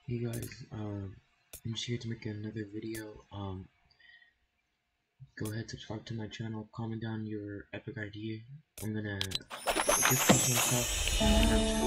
Hey guys, I'm just here to make another video. Go ahead, subscribe to my channel, comment down your epic idea. I'm gonna gift some stuff, and I'm just